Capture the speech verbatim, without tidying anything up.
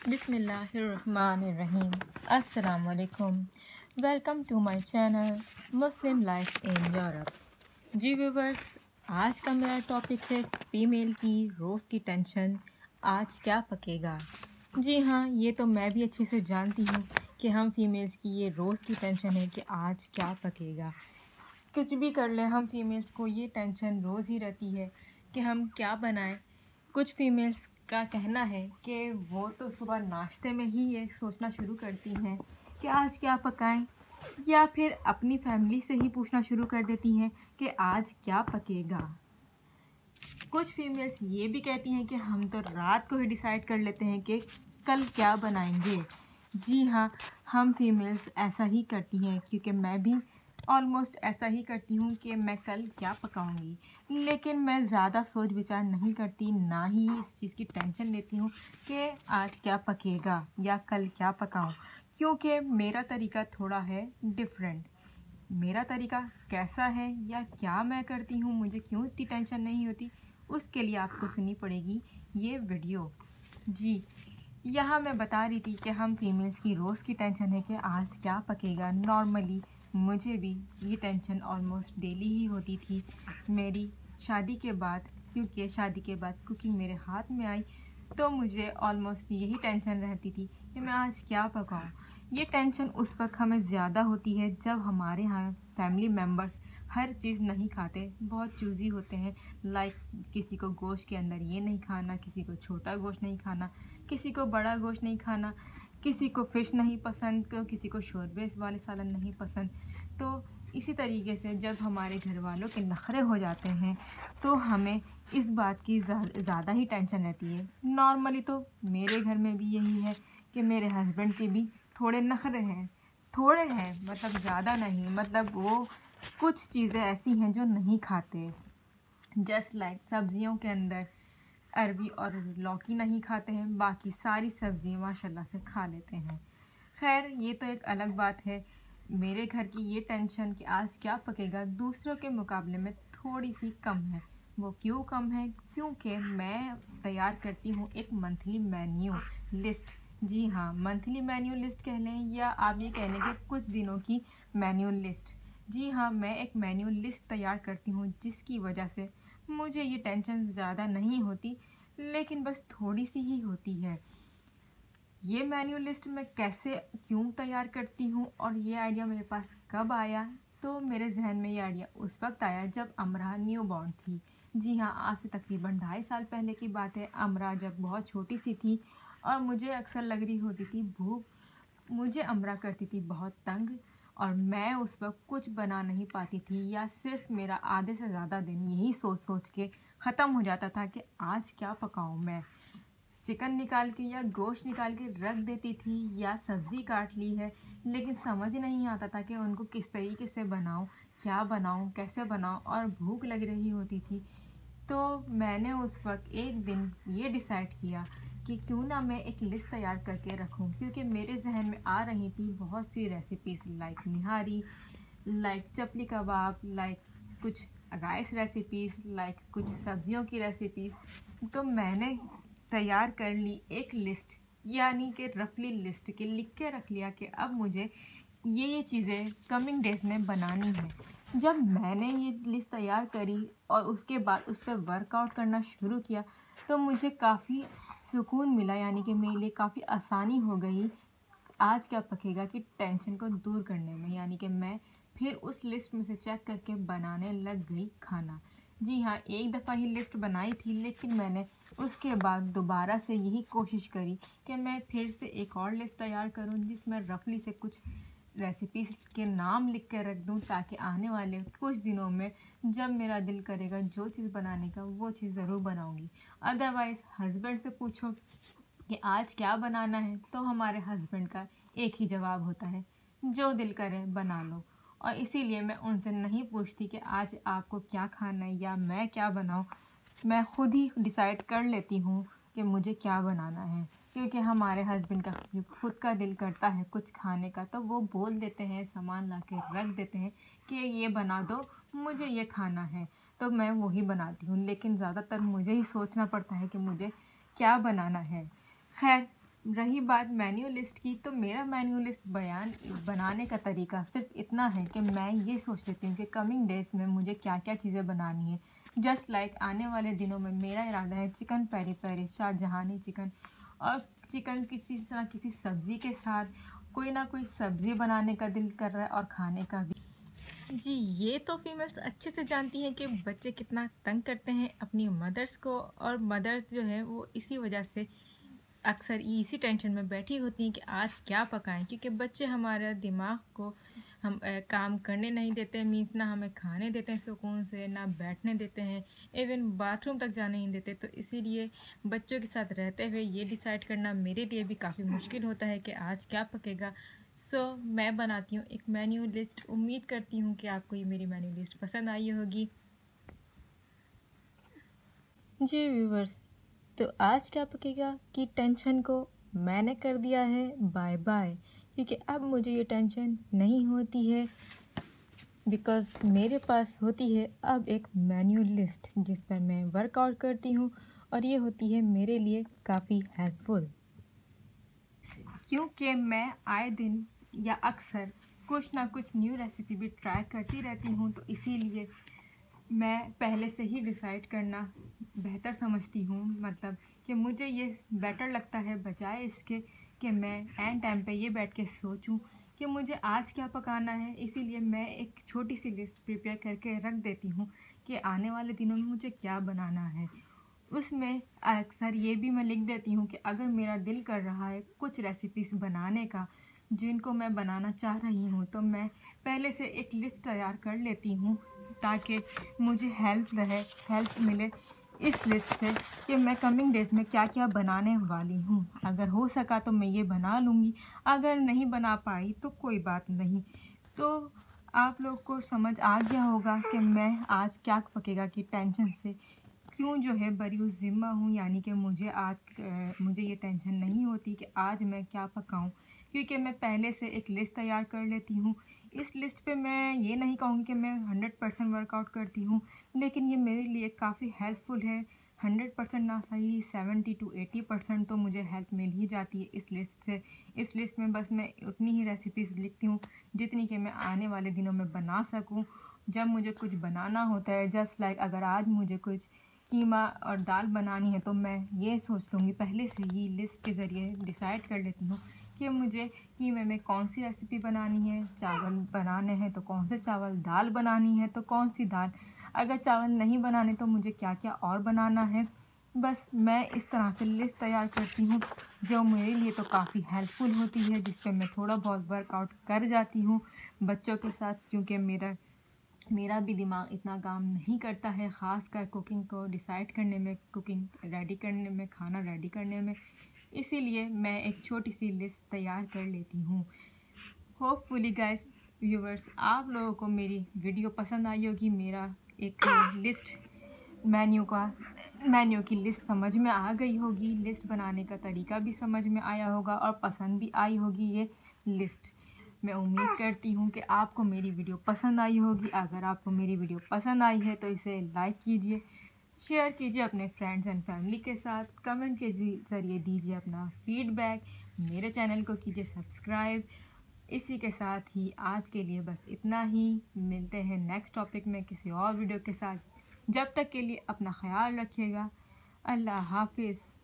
बिस्मिल्लाहिर्रहमानिर्रहीम। अस्सलाम वालेकुम। Welcome to my channel Muslim life in Europe. जी व्यूवर्स, आज का मेरा टॉपिक है फीमेल की रोज़ की टेंशन। आज क्या पकेगा। जी हाँ, ये तो मैं भी अच्छे से जानती हूँ कि हम फीमेल्स की ये रोज़ की टेंशन है कि आज क्या पकेगा। कुछ भी कर लें, हम फीमेल्स को ये टेंशन रोज़ ही रहती है कि हम क्या बनाएं। कुछ फीमेल्स का कहना है कि वो तो सुबह नाश्ते में ही ये सोचना शुरू करती हैं कि आज क्या पकाएं, या फिर अपनी फैमिली से ही पूछना शुरू कर देती हैं कि आज क्या पकेगा। कुछ फीमेल्स ये भी कहती हैं कि हम तो रात को ही डिसाइड कर लेते हैं कि कल क्या बनाएंगे। जी हाँ, हम फीमेल्स ऐसा ही करती हैं, क्योंकि मैं भी ऑलमोस्ट ऐसा ही करती हूँ कि मैं कल क्या पकाऊंगी। लेकिन मैं ज़्यादा सोच विचार नहीं करती, ना ही इस चीज़ की टेंशन लेती हूँ कि आज क्या पकेगा या कल क्या पकाऊं, क्योंकि मेरा तरीका थोड़ा है डिफरेंट। मेरा तरीका कैसा है या क्या मैं करती हूँ, मुझे क्यों इतनी टेंशन नहीं होती, उसके लिए आपको सुननी पड़ेगी ये वीडियो। जी, यहाँ मैं बता रही थी कि हम फीमेल्स की रोज़ की टेंशन है कि आज क्या पकेगा। नॉर्मली मुझे भी ये टेंशन ऑलमोस्ट डेली ही होती थी मेरी शादी के बाद, क्योंकि शादी के बाद कुकिंग मेरे हाथ में आई तो मुझे ऑलमोस्ट यही टेंशन रहती थी कि मैं आज क्या पकाऊं। ये टेंशन उस वक्त हमें ज़्यादा होती है जब हमारे यहाँ फैमिली मेम्बर्स हर चीज़ नहीं खाते, बहुत चूज़ी होते हैं। लाइक किसी को गोश्त के अंदर ये नहीं खाना, किसी को छोटा गोश्त नहीं खाना, किसी को बड़ा गोश्त नहीं खाना, किसी को फ़िश नहीं पसंद, किसी को शोरबे वाले सालन नहीं पसंद। तो इसी तरीके से जब हमारे घर वालों के नखरे हो जाते हैं तो हमें इस बात की ज़्यादा ही टेंशन रहती है। नॉर्मली तो मेरे घर में भी यही है कि मेरे हस्बैंड के भी थोड़े नखरे हैं, थोड़े हैं मतलब ज़्यादा नहीं, मतलब वो कुछ चीज़ें ऐसी हैं जो नहीं खाते। जस्ट लाइक सब्जियों के अंदर अरबी और लौकी नहीं खाते हैं, बाकी सारी सब्ज़ी माशाल्लाह से खा लेते हैं। खैर, ये तो एक अलग बात है। मेरे घर की ये टेंशन कि आज क्या पकेगा दूसरों के मुकाबले में थोड़ी सी कम है। वो क्यों कम है? क्योंकि मैं तैयार करती हूँ एक मंथली मेन्यू लिस्ट। जी हाँ, मंथली मेन्यू लिस्ट कह लें या आप ये कह लें कि कुछ दिनों की मेन्यू लिस्ट। जी हाँ, मैं एक मेन्यू लिस्ट तैयार करती हूँ जिसकी वजह से मुझे ये टेंशन ज़्यादा नहीं होती, लेकिन बस थोड़ी सी ही होती है। ये मेन्यू लिस्ट मैं कैसे क्यों तैयार करती हूँ और ये आइडिया मेरे पास कब आया, तो मेरे जहन में ये आइडिया उस वक्त आया जब अमरा न्यू बॉर्न थी। जी हाँ, आज से तकरीबन ढाई साल पहले की बात है। अमरा जब बहुत छोटी सी थी और मुझे अक्सर लग रही होती थी भूख, मुझे अमरा करती थी बहुत तंग, और मैं उस वक्त कुछ बना नहीं पाती थी, या सिर्फ मेरा आधे से ज़्यादा दिन यही सोच सोच के ख़त्म हो जाता था कि आज क्या पकाऊं। मैं चिकन निकाल के या गोश्त निकाल के रख देती थी या सब्ज़ी काट ली है, लेकिन समझ नहीं आता था कि उनको किस तरीके से बनाऊं, क्या बनाऊं, कैसे बनाऊं, और भूख लग रही होती थी। तो मैंने उस वक्त एक दिन ये डिसाइड किया कि क्यों ना मैं एक लिस्ट तैयार करके रखूं, क्योंकि मेरे जहन में आ रही थी बहुत सी recipes, like nihari, like chapli kabab, like कुछ राइस रेसिपीज़, लाइक कुछ सब्जियों की रेसिपीज़। तो मैंने तैयार कर ली एक लिस्ट, यानी कि रफली लिस्ट के लिख के रख लिया कि अब मुझे ये ये चीज़ें कमिंग डेज में बनानी है। जब मैंने ये लिस्ट तैयार करी और उसके बाद उस पर वर्कआउट करना शुरू किया तो मुझे काफ़ी सुकून मिला, यानी कि मेरे लिए काफ़ी आसानी हो गई आज क्या पकेगा की टेंशन को दूर करने में। यानी कि मैं फिर उस लिस्ट में से चेक करके बनाने लग गई खाना। जी हाँ, एक दफ़ा ही लिस्ट बनाई थी, लेकिन मैंने उसके बाद दोबारा से यही कोशिश करी कि मैं फिर से एक और लिस्ट तैयार करूं जिसमें रफली से कुछ रेसिपीज़ के नाम लिख के रख दूं, ताकि आने वाले कुछ दिनों में जब मेरा दिल करेगा जो चीज़ बनाने का वो चीज़ ज़रूर बनाऊंगी। अदरवाइज़ हस्बैंड से पूछो कि आज क्या बनाना है तो हमारे हस्बैंड का एक ही जवाब होता है, जो दिल करे बना लो। और इसीलिए मैं उनसे नहीं पूछती कि आज आपको क्या खाना है या मैं क्या बनाऊं। मैं खुद ही डिसाइड कर लेती हूँ कि मुझे क्या बनाना है, क्योंकि हमारे हस्बैंड का खुद का दिल करता है कुछ खाने का तो वो बोल देते हैं, सामान ला के रख देते हैं कि ये बना दो, मुझे ये खाना है, तो मैं वही बनाती हूँ। लेकिन ज़्यादातर मुझे ही सोचना पड़ता है कि मुझे क्या बनाना है। खैर, रही बात मेन्यू लिस्ट की, तो मेरा मेन्यू लिस्ट बयान बनाने का तरीका सिर्फ इतना है कि मैं ये सोच लेती हूँ कि कमिंग डेज में मुझे क्या क्या चीज़ें बनानी है। जस्ट लाइक like, आने वाले दिनों में मेरा इरादा है chicken peri peri, Shahjahani chicken, और चिकन किसी तरह किसी सब्ज़ी के साथ, कोई ना कोई सब्ज़ी बनाने का दिल कर रहा है और खाने का भी। जी, ये तो फीमेल्स अच्छे से जानती हैं कि बच्चे कितना तंग करते हैं अपनी मदर्स को, और मदर्स जो है वो इसी वजह से अक्सर इसी टेंशन में बैठी होती हैं कि आज क्या पकाएं, क्योंकि बच्चे हमारे दिमाग को हम ए, काम करने नहीं देते। मीन्स ना हमें खाने देते हैं सुकून से, ना बैठने देते हैं, इवन बाथरूम तक जाने नहीं देते। तो इसीलिए बच्चों के साथ रहते हुए ये डिसाइड करना मेरे लिए भी काफ़ी मुश्किल होता है कि आज क्या पकेगा। सो so, मैं बनाती हूँ एक मेन्यू लिस्ट। उम्मीद करती हूँ कि आपको ये मेरी मेन्यू लिस्ट पसंद आई होगी। जी व्यूवर्स, तो आज क्या पकेगा कि टेंशन को मैंने कर दिया है बाय बाय, क्योंकि अब मुझे ये टेंशन नहीं होती है, बिकॉज़ मेरे पास होती है अब एक मेन्यू लिस्ट जिस पर मैं वर्कआउट करती हूँ, और ये होती है मेरे लिए काफ़ी हेल्पफुल, क्योंकि मैं आए दिन या अक्सर कुछ ना कुछ न्यू रेसिपी भी ट्राई करती रहती हूँ। तो इसीलिए मैं पहले से ही डिसाइड करना बेहतर समझती हूँ, मतलब कि मुझे ये बेटर लगता है बजाय इसके कि मैं एंड टाइम पे ये बैठ के सोचूं कि मुझे आज क्या पकाना है। इसीलिए मैं एक छोटी सी लिस्ट प्रिपेयर करके रख देती हूँ कि आने वाले दिनों में मुझे क्या बनाना है। उसमें अक्सर ये भी मैं लिख देती हूँ कि अगर मेरा दिल कर रहा है कुछ रेसिपीज़ बनाने का जिनको मैं बनाना चाह रही हूँ, तो मैं पहले से एक लिस्ट तैयार कर लेती हूँ ताकि मुझे हेल्प रहे हेल्प मिले इस लिस्ट से कि मैं कमिंग डेज में क्या क्या बनाने वाली हूँ। अगर हो सका तो मैं ये बना लूँगी, अगर नहीं बना पाई तो कोई बात नहीं। तो आप लोग को समझ आ गया होगा कि मैं आज क्या पकेगा की टेंशन से क्यों जो है बरी ज़िम्मा हूँ, यानी कि मुझे आज मुझे ये टेंशन नहीं होती कि आज मैं क्या पकाऊँ, क्योंकि मैं पहले से एक लिस्ट तैयार कर लेती हूँ। इस लिस्ट पे मैं ये नहीं कहूँगी कि मैं हंड्रेड परसेंट वर्कआउट करती हूँ, लेकिन ये मेरे लिए काफ़ी हेल्पफुल है। हंड्रेड परसेंट ना सही, सेवेंटी टू एटी परसेंट तो मुझे हेल्प मिल ही जाती है इस लिस्ट से। इस लिस्ट में बस मैं उतनी ही रेसिपीज़ लिखती हूँ जितनी कि मैं आने वाले दिनों में बना सकूँ। जब मुझे कुछ बनाना होता है, जस्ट लाइक अगर आज मुझे कुछ कीमा और दाल बनानी है, तो मैं ये सोच लूँगी पहले से ही लिस्ट के ज़रिए डिसाइड कर लेती हूँ कि मुझे कीमे में कौन सी रेसिपी बनानी है, चावल बनाने हैं तो कौन से चावल, दाल बनानी है तो कौन सी दाल, अगर चावल नहीं बनाने तो मुझे क्या क्या और बनाना है। बस मैं इस तरह से लिस्ट तैयार करती हूँ जो मेरे लिए तो काफ़ी हेल्पफुल होती है, जिस पर मैं थोड़ा बहुत वर्कआउट कर जाती हूँ बच्चों के साथ, क्योंकि मेरा मेरा भी दिमाग इतना काम नहीं करता है, ख़ास कर कुकिंग को डिसाइड करने में, कुकिंग रेडी करने में, खाना रेडी करने में। इसीलिए मैं एक छोटी सी लिस्ट तैयार कर लेती हूँ। होपफुली गाइस व्यूवर्स, आप लोगों को मेरी वीडियो पसंद आई होगी। मेरा एक लिस्ट मेन्यू का मेन्यू की लिस्ट समझ में आ गई होगी, लिस्ट बनाने का तरीका भी समझ में आया होगा और पसंद भी आई होगी ये लिस्ट। मैं उम्मीद करती हूँ कि आपको मेरी वीडियो पसंद आई होगी। अगर आपको मेरी वीडियो पसंद आई है तो इसे लाइक कीजिए, शेयर कीजिए अपने फ्रेंड्स एंड फैमिली के साथ, कमेंट के ज़रिए दीजिए अपना फीडबैक, मेरे चैनल को कीजिए सब्सक्राइब। इसी के साथ ही आज के लिए बस इतना ही। मिलते हैं नेक्स्ट टॉपिक में किसी और वीडियो के साथ। जब तक के लिए अपना ख्याल रखिएगा। अल्लाह हाफिज़।